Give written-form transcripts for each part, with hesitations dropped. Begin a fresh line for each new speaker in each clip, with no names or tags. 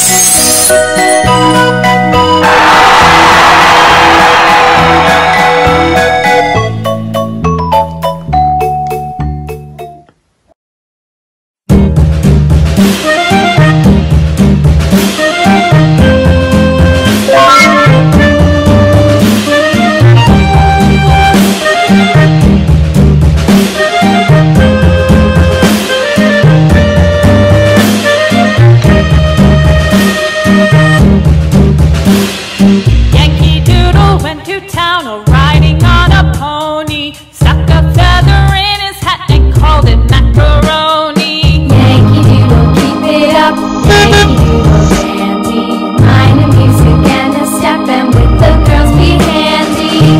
Yankee Doodle went to town riding on a pony, stuck a feather in his hat and called it macaroni.
Yankee Doodle, keep it up, Yankee Doodle dandy. Mind the music and the step, and with the girls be handy.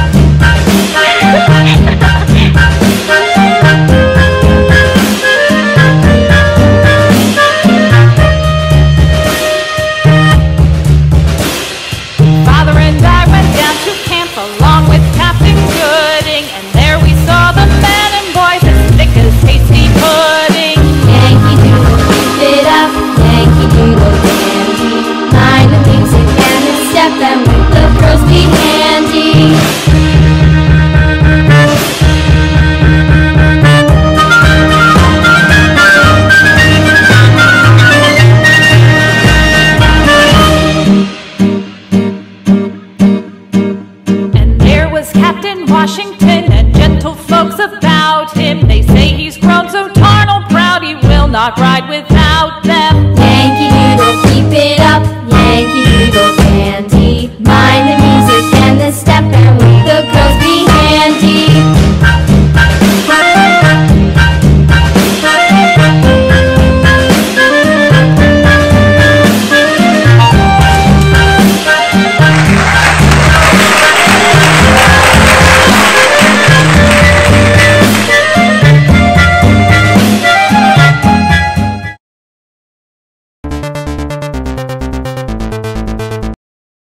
Father and I went down to camp along with Captain Gooding, and there we saw the men and boys as thick as tasty pudding.
Yankee Doodle, keep it up, Yankee Doodle dandy. Mind the music and the step, and with the girls be handy.
And there was Captain Washington and gentle folks about him. They say he's grown so tarnal proud he will not ride with